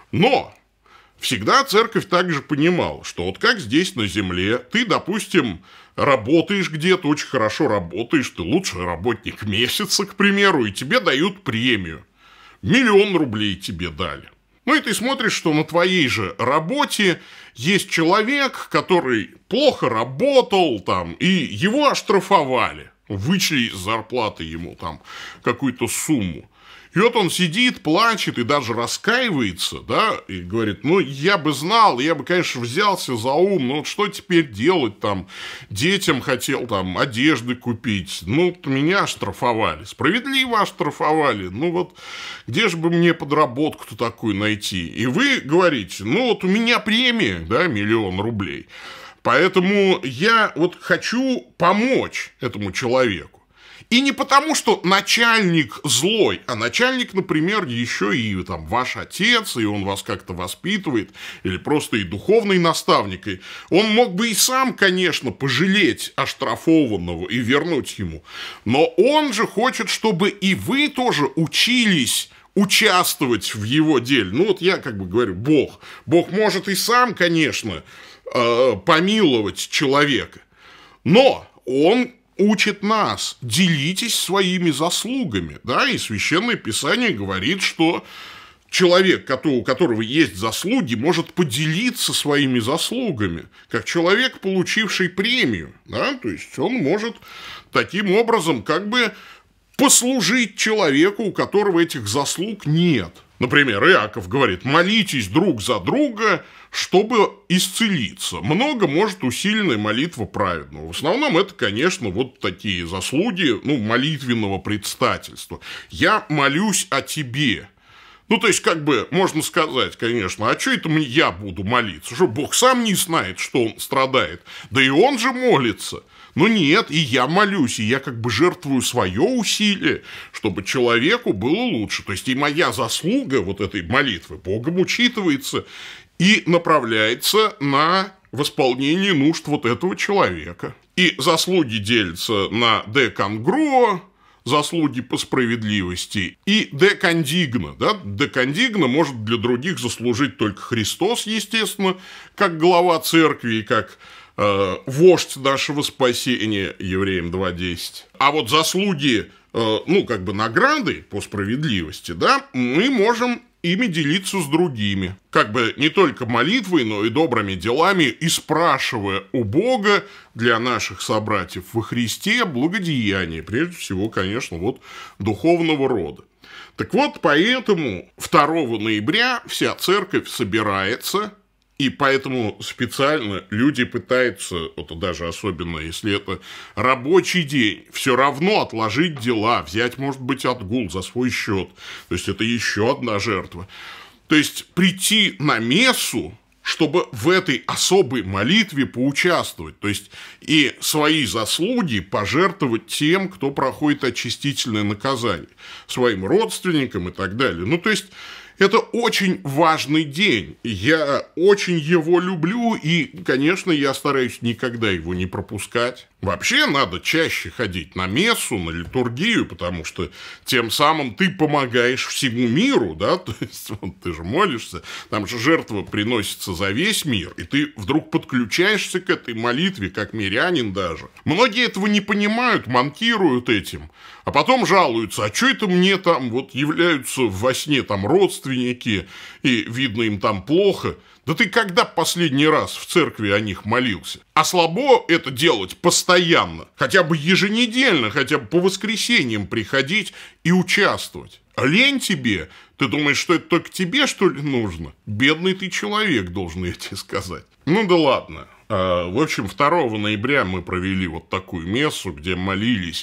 Но всегда церковь также понимала, что вот как здесь на земле, ты, допустим, работаешь где-то, очень хорошо работаешь, ты лучший работник месяца, к примеру, и тебе дают премию. Миллион рублей тебе дали. Ну и ты смотришь, что на твоей же работе есть человек, который плохо работал там, и его оштрафовали, вычли из зарплаты ему там какую-то сумму. И вот он сидит, плачет и даже раскаивается, да, и говорит, ну, я бы знал, я бы, конечно, взялся за ум, но вот что теперь делать там, детям хотел там одежды купить, ну, меня оштрафовали, справедливо оштрафовали, ну, вот где же бы мне подработку-то такую найти? И вы говорите, ну, вот у меня премия, да, миллион рублей, поэтому я вот хочу помочь этому человеку. И не потому, что начальник злой, а начальник, например, еще и там, ваш отец, и он вас как-то воспитывает, или просто и духовный наставник. И он мог бы и сам, конечно, пожалеть оштрафованного и вернуть ему. Но он же хочет, чтобы и вы тоже учились участвовать в его деле. Ну, вот я как бы говорю, Бог. Бог может и сам, конечно, помиловать человека, но он учит нас: делитесь своими заслугами, да, и Священное Писание говорит, что человек, у которого есть заслуги, может поделиться своими заслугами, как человек, получивший премию, да, то есть он может таким образом как бы послужить человеку, у которого этих заслуг нет. Например, Иаков говорит: молитесь друг за друга, чтобы исцелиться. Много может усиленная молитва праведного. В основном это, конечно, вот такие заслуги, ну, молитвенного предстательства. Я молюсь о тебе. Ну, то есть, как бы, можно сказать, конечно, а что это я буду молиться? Что, Бог сам не знает, что он страдает? Да и он же молится. Но нет, и я молюсь, и я как бы жертвую свое усилие, чтобы человеку было лучше. То есть, и моя заслуга вот этой молитвы Богом учитывается и направляется на восполнение нужд вот этого человека. И заслуги делятся на де конгруо, заслуги по справедливости, и де кондигно. Да? Де кондигно может для других заслужить только Христос, естественно, как глава церкви и как э, вождь нашего спасения, Евреям два десять. А вот заслуги, э, ну, как бы награды по справедливости, да, мы можем ими делиться с другими, как бы не только молитвой, но и добрыми делами, и спрашивая у Бога для наших собратьев во Христе благодеяния, прежде всего, конечно, вот духовного рода. Так вот, поэтому второго ноября вся церковь собирается, и поэтому специально люди пытаются, вот даже особенно если это рабочий день, все равно отложить дела, взять, может быть, отгул за свой счет. То есть это еще одна жертва. То есть прийти на мессу, чтобы в этой особой молитве поучаствовать. То есть и свои заслуги пожертвовать тем, кто проходит очистительное наказание, своим родственникам и так далее. Ну, то есть это очень важный день, я очень его люблю, и, конечно, я стараюсь никогда его не пропускать. Вообще надо чаще ходить на мессу, на литургию, потому что тем самым ты помогаешь всему миру, да, то есть вот, ты же молишься, там же жертва приносится за весь мир, и ты вдруг подключаешься к этой молитве, как мирянин даже. Многие этого не понимают, манкируют этим, а потом жалуются: а что это мне там вот являются во сне там родственники, и видно им там плохо. Да ты когда последний раз в церкви о них молился? А слабо это делать постоянно, хотя бы еженедельно, хотя бы по воскресеньям приходить и участвовать. А лень тебе? Ты думаешь, что это только тебе, что ли, нужно? Бедный ты человек, должен я тебе сказать. Ну да ладно. В общем, второго ноября мы провели вот такую мессу, где молились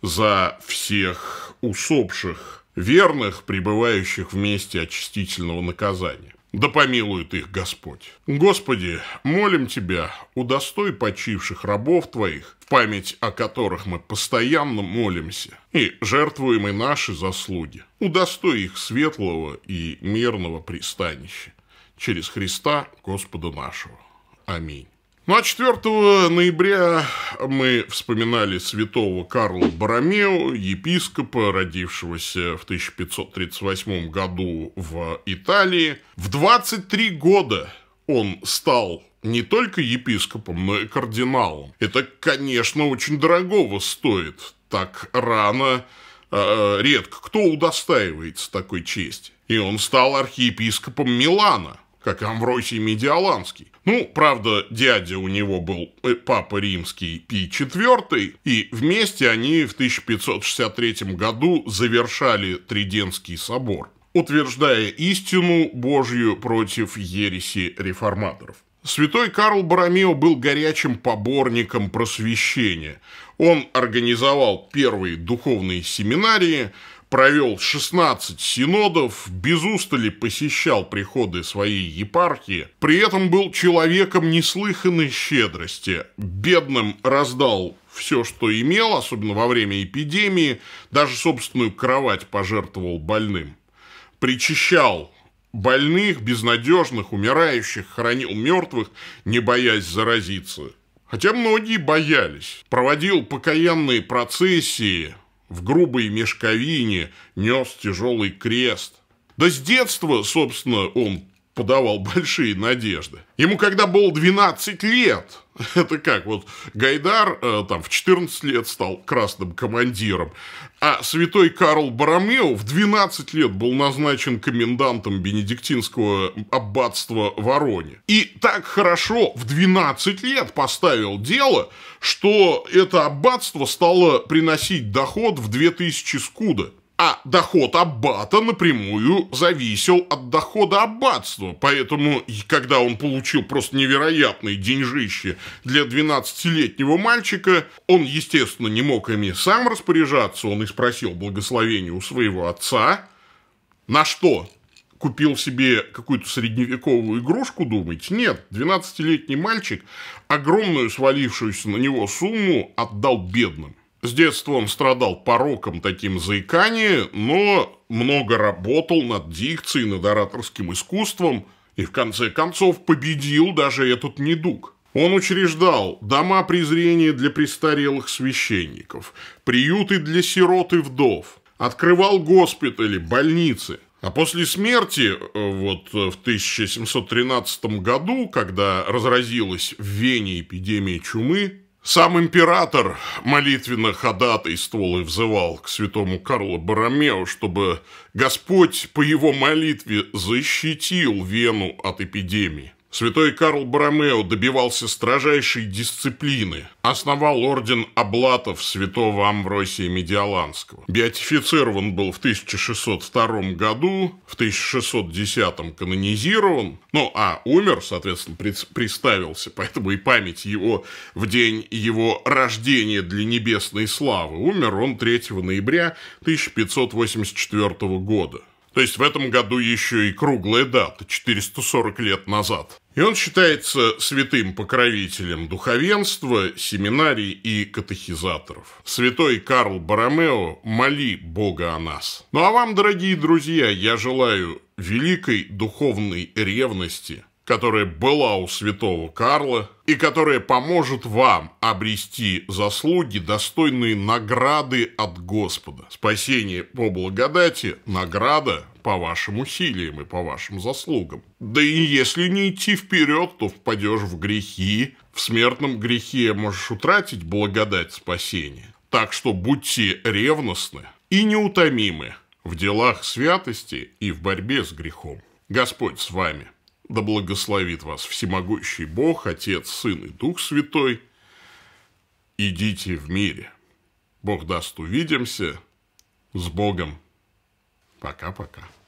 за всех усопших верных, пребывающих в месте очистительного наказания. Да помилует их Господь. Господи, молим Тебя, удостой почивших рабов Твоих, в память о которых мы постоянно молимся, и жертвуем и наши заслуги. Удостой их светлого и мирного пристанища. Через Христа Господа нашего. Аминь. Ну, а четвёртого ноября мы вспоминали святого Карла Боромео, епископа, родившегося в тысяча пятьсот тридцать восьмом году в Италии. В двадцать три года он стал не только епископом, но и кардиналом. Это, конечно, очень дорогого стоит. Так рано э, редко кто удостаивается такой чести. И он стал архиепископом Милана, как Амвросий Медиаланский. Ну, правда, дядя у него был папа римский Пий четвёртый, и вместе они в тысяча пятьсот шестьдесят третьем году завершали Тридентский собор, утверждая истину Божью против ереси реформаторов. Святой Карл Боромео был горячим поборником просвещения. Он организовал первые духовные семинарии, провел шестнадцать синодов, без устали посещал приходы своей епархии, при этом был человеком неслыханной щедрости, бедным раздал все, что имел, особенно во время эпидемии, даже собственную кровать пожертвовал больным, причащал больных, безнадежных, умирающих, хоронил мертвых, не боясь заразиться. Хотя многие боялись. Проводил покаянные процессии, в грубой мешковине нес тяжелый крест. Да с детства, собственно, он подавал большие надежды. Ему когда было двенадцать лет, это как, вот Гайдар э, там в четырнадцать лет стал красным командиром, а святой Карл Боромео в двенадцать лет был назначен комендантом бенедиктинского аббатства в Вороне. И так хорошо в двенадцать лет поставил дело, что это аббатство стало приносить доход в две тысячи скуда. А доход аббата напрямую зависел от дохода аббатства. Поэтому, когда он получил просто невероятные деньжища для двенадцатилетнего мальчика, он, естественно, не мог ими сам распоряжаться. Он и спросил благословения у своего отца. На что? Купил себе какую-то средневековую игрушку, думаете? Нет, двенадцатилетний мальчик огромную свалившуюся на него сумму отдал бедным. С детства он страдал пороком таким заикания, но много работал над дикцией, над ораторским искусством и, в конце концов, победил даже этот недуг. Он учреждал дома презрения для престарелых священников, приюты для сирот и вдов, открывал госпитали, больницы. А после смерти, вот в тысяча семьсот тринадцатом году, когда разразилась в Вене эпидемия чумы, сам император молитвенно ходатайствовал и взывал к святому Карлу Боромео, чтобы Господь по его молитве защитил Вену от эпидемии. Святой Карл Боромео добивался строжайшей дисциплины, основал орден облатов святого Амвросия Медиаланского. Беатифицирован был в тысяча шестьсот втором году, в тысяча шестьсот десятом канонизирован, ну а умер, соответственно, приставился, поэтому и память его в день его рождения для небесной славы. Умер он третьего ноября тысяча пятьсот восемьдесят четвёртого года. То есть в этом году еще и круглая дата, четыреста сорок лет назад. И он считается святым покровителем духовенства, семинарий и катехизаторов. Святой Карл Боромео, моли Бога о нас. Ну а вам, дорогие друзья, я желаю великой духовной ревности, которая была у святого Карла и которая поможет вам обрести заслуги, достойные награды от Господа. Спасение по благодати, награда по вашим усилиям и по вашим заслугам. Да и если не идти вперед, то впадешь в грехи. В смертном грехе можешь утратить благодать спасения. Так что будьте ревностны и неутомимы в делах святости и в борьбе с грехом. Господь с вами. Да благословит вас всемогущий Бог, Отец, Сын и Дух Святой. Идите в мире. Бог даст, увидимся. С Богом. Пока-пока.